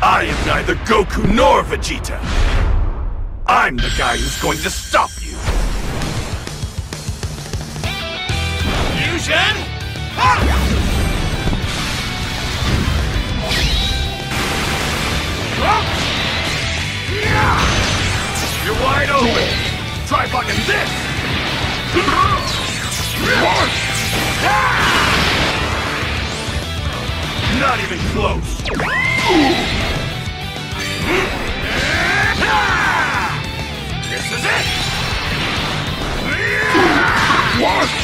I am neither Goku nor Vegeta. I'm the guy who's going to stop you. Fusion! You're wide open! Try blocking this! Not even close! This is it! What?